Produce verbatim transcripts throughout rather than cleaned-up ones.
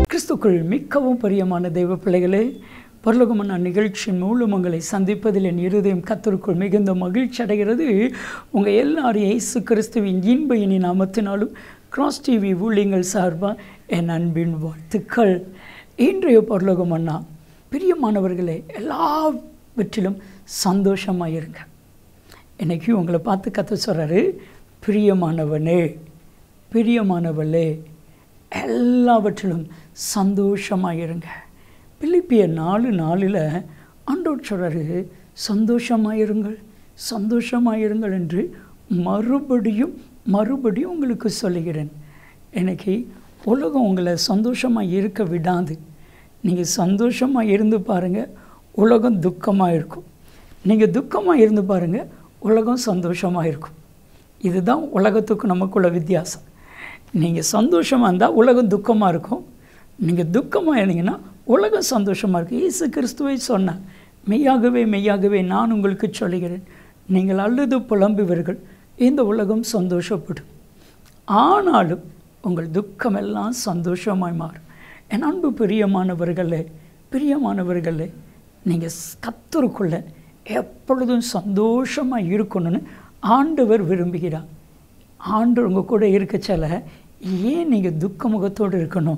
கிறிஸ்துக்குள் மிகவும் பிரியமான தெய்வ பிள்ளைகளே, பரலோகமான நிகழ்ச்சியின் மூலம் உங்களை சந்திப்பதில் என் இருதயம் கர்த்தருக்குள் மிகுந்த மகிழ்ச்சி அடைகிறது. உங்கள் எல்லாரும் இயேசு கிறிஸ்துவின் இன்ப இனி நாமத்தினாலும் கிராஸ் டிவி ஊழியங்கள் சார்பாக என் அன்பின் வாழ்த்துக்கள். இன்றைய பரலோகமன்னா பிரியமானவர்களே, எல்லாவற்றிலும் சந்தோஷமாக இருங்க. இன்றைக்கி உங்களை பார்த்து கர்த்தர் சொல்கிறாரு, பிரியமானவனே பிரியமானவளே எல்லாவற்றிலும் சந்தோஷமாக இருங்க. பிலிப்பியர் நாலு நாளில் ஆண்டவர் சொல்கிறாரு, சந்தோஷமாக இருங்கள் சந்தோஷமாக இருங்கள் என்று மறுபடியும் மறுபடியும் உங்களுக்கு சொல்லுகிறேன். இன்றைக்கி உலகம் உங்களை சந்தோஷமாக இருக்க விடாது. நீங்கள் சந்தோஷமாக இருந்து பாருங்கள், உலகம் துக்கமாக இருக்கும். நீங்கள் துக்கமாக இருந்து பாருங்கள், உலகம் சந்தோஷமாக இருக்கும். இதுதான் உலகத்துக்கு நமக்குள்ள வித்தியாசம். நீங்கள் சந்தோஷமாக இருந்தால் உலகம் துக்கமாக இருக்கும். நீங்கள் துக்கமாக இருந்தீங்கன்னா உலகம் சந்தோஷமாக இருக்கும். இயேசு கிறிஸ்துவை சொன்னார், மெய்யாகவே மெய்யாகவே நான் உங்களுக்கு சொல்லுகிறேன், நீங்கள் அழுது புலம்புவீர்கள், இந்த உலகம் சந்தோஷப்படும், ஆனாலும் உங்கள் துக்கமெல்லாம் சந்தோஷமாய் மாறும். என் அன்பு பிரியமானவர்களே பிரியமானவர்களே நீங்கள் கர்த்தருக்குள்ளே எப்பொழுதும் சந்தோஷமாக இருக்கணும்னு ஆண்டவர் விரும்புகிறார். ஆண்டவர் உங்கள் கூட இருக்கச்சல ஏன் நீங்கள் துக்க முகத்தோடு இருக்கணும்?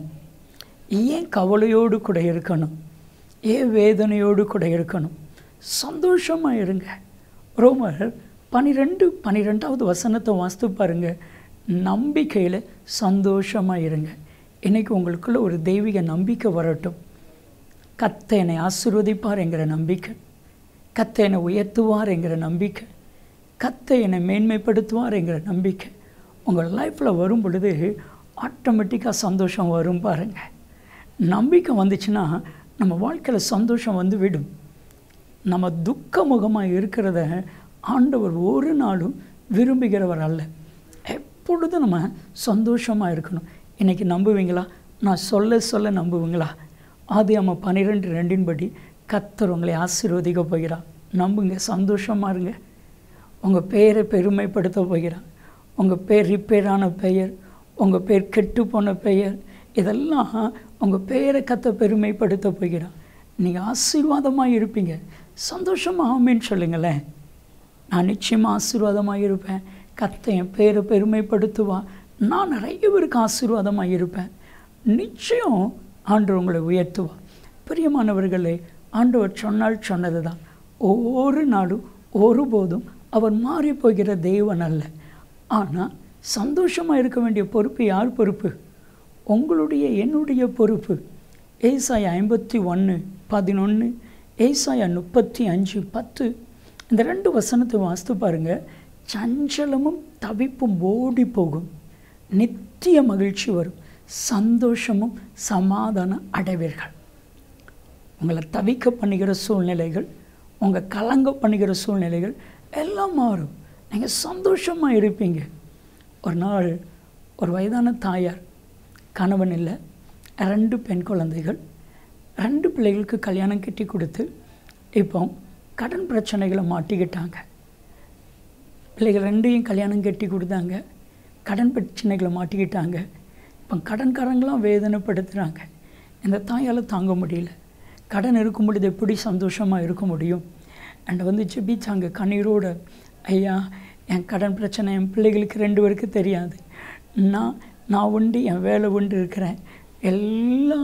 ஏன் கவலையோடு கூட இருக்கணும்? ஏன் வேதனையோடு கூட இருக்கணும்? சந்தோஷமாக இருங்க. ரோமர் பனிரெண்டு பன்னிரெண்டாவது வசனத்தை வாசித்து பாருங்கள். நம்பிக்கையில் சந்தோஷமாக இருங்க. இன்றைக்கி உங்களுக்குள்ள ஒரு தெய்வீக நம்பிக்கை வரட்டும். கர்த்தர் என்னை ஆசீர்வதிப்பார் என்கிற நம்பிக்கை, கர்த்தர் என்னை உயர்த்துவார் என்கிற நம்பிக்கை, கர்த்தர் என்னை மேன்மைப்படுத்துவார் என்கிற நம்பிக்கை உங்கள் லைஃப்பில் வரும் பொழுது ஆட்டோமேட்டிக்காக சந்தோஷம் வரும் பாருங்கள். நம்பிக்கை வந்துச்சுன்னா நம்ம வாழ்க்கையில் சந்தோஷம் வந்து விடும். நம்ம துக்க முகமாக இருக்கிறத ஆண்டவர் ஒரு நாளும் விரும்புகிறவர் அல்ல. எப்பொழுதும் நம்ம சந்தோஷமாக இருக்கணும். இன்றைக்கி நம்புவீங்களா? நான் சொல்ல சொல்ல நம்புவீங்களா? ஆதியாகமம் பன்னிரெண்டு ரெண்டின் படி கர்த்தர் உங்களை ஆசீர்வதிக்க போகிறார். நம்புங்க, சந்தோஷமாக இருங்க. உங்கள் பேரை பெருமைப்படுத்த போகிறார். உங்கள் பேர் ரிப்பேரான பெயர், உங்கள் பேர் கெட்டு போன பெயர், இதெல்லாம் உங்கள் பெயரை கர்த்தர் பெருமைப்படுத்த போகிறார். நீங்கள் ஆசீர்வாதமாக இருப்பீங்க. சந்தோஷமாக ஆமேன்னு சொல்லுங்களேன். நான் நிச்சயமாக ஆசீர்வாதமாக இருப்பேன், கர்த்தர் என் பேரை பெருமைப்படுத்துவான், நான் நிறைய பேருக்கு ஆசீர்வாதமாக இருப்பேன். நிச்சயம் ஆண்டவர் உங்களை உயர்த்துவார். பிரியமானவர்களே, ஆண்டவர் சொன்னால் சொன்னது தான். ஒவ்வொரு நாளும் ஒருபோதும் அவர் மாறி போகிற தேவன் அல்ல. ஆனால் சந்தோஷமாக இருக்க வேண்டிய பொறுப்பு யார் பொறுப்பு? உங்களுடைய என்னுடைய பொறுப்பு. ஏசாயா ஐம்பத்தி ஒன்று பதினொன்று, ஏசாயா முப்பத்தி அஞ்சு பத்து, இந்த ரெண்டு வசனத்தை வாசித்து பாருங்கள். சஞ்சலமும் தவிப்பும் ஓடி போகும், நித்திய மகிழ்ச்சி வரும், சந்தோஷமும் சமாதானம் அடைவீர்கள். உங்களை தவிக்க பண்ணுகிற சூழ்நிலைகள், உங்கள் கலங்க பண்ணுகிற சூழ்நிலைகள் எல்லாம் மாறும். நீங்கள் சந்தோஷமாக இருப்பீங்க. ஒரு நாள் ஒரு வயதான தாயார், கணவன் இல்லை, ரெண்டு பெண் குழந்தைகள், ரெண்டு பிள்ளைகளுக்கு கல்யாணம் கட்டி கொடுத்து இப்போ கடன் பிரச்சனைகளை மாட்டிக்கிட்டாங்க. பிள்ளைகள் ரெண்டையும் கல்யாணம் கட்டி கொடுத்தாங்க, கடன் பிரச்சனைகளை மாட்டிக்கிட்டாங்க. இப்போ கடன்காரங்களாம் வேதனைப்படுத்துகிறாங்க. இந்த தாயால் தாங்க முடியல. கடன் இருக்கும் பொழுது எப்படி சந்தோஷமாக இருக்க முடியும்? அண்ட் வந்து ஜெபிச்சாங்க கண்ணீரோடு, ஐயா என் கடன் பிரச்சனை என் பிள்ளைகளுக்கு ரெண்டு பேருக்கு தெரியாது, நான் நான் உண்டு என் வேலை உண்டு இருக்கிறேன், எல்லா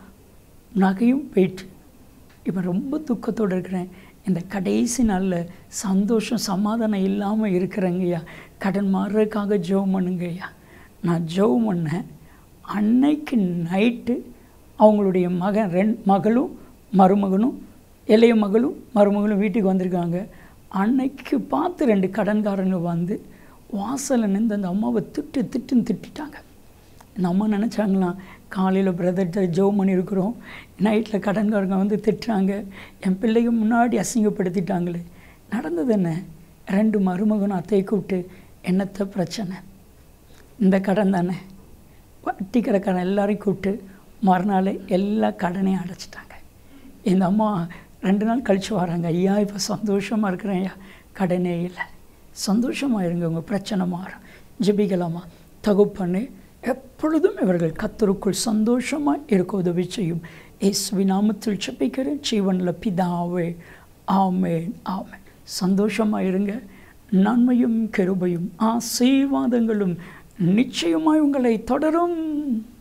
நகையும் போயிட்டு இப்போ ரொம்ப துக்கத்தோடு இருக்கிறேன், இந்த கடைசி நாளில் சந்தோஷம் சமாதானம் இல்லாமல் இருக்கிறேங்கய்யா, கடன் மாறுறதுக்காக ஜெபம் பண்ணுங்க ஐயா. நான் ஜெபம் பண்ணேன். அன்னைக்கு நைட்டு அவங்களுடைய மகன் ரெண்டு மகளும் மருமகனும் இளைய மகளும் மருமகளும் வீட்டுக்கு வந்திருக்காங்க. அன்னைக்கு பார்த்து ரெண்டு கடன்காரங்க வந்து வாசலில் நின்று அந்த அம்மாவை திட்டு திட்டுன்னு திட்டாங்க. இந்த அம்மா நினச்சாங்களாம், காலையில் பிரதர்கிட்ட ஜெபம் பண்ணியிருக்கிறோம், நைட்டில் கடன்காரங்க வந்து திட்டுறாங்க, என் பிள்ளைங்க முன்னாடி அசிங்கப்படுத்திட்டாங்களே. நடந்தது என்ன? ரெண்டு மருமகனும் அத்தையை கூப்பிட்டு, என்னத்த பிரச்சனை, இந்த கடன் தானே, வட்டி கடைக்காரன் எல்லாரையும் கூப்பிட்டு மறுநாள் எல்லா கடனையும் அடைச்சிட்டாங்க. இந்த அம்மா ரெண்டு நாள் கழித்து வராங்க, ஐயா இப்போ சந்தோஷமாக இருக்கிறேன் ஐயா, கடனே இல்லை. சந்தோஷமாக இருங்க, உங்கள் பிரச்சனை மாறும். ஜெபிக்கலாமா? தகப்பனே, எப்பொழுதும் இவர்கள் கர்த்தருக்குள் சந்தோஷமாக இருக்க உதவி செய்யும். இயேசுவின் நாமத்தில் ஜெபிக்கிறேன் ஜீவனில் பிதாவே, ஆமென் ஆமென். சந்தோஷமாக இருங்க. நன்மையும் கிருபையும் ஆசீர்வாதங்களும் நிச்சயமாய் உங்களை தொடரும்.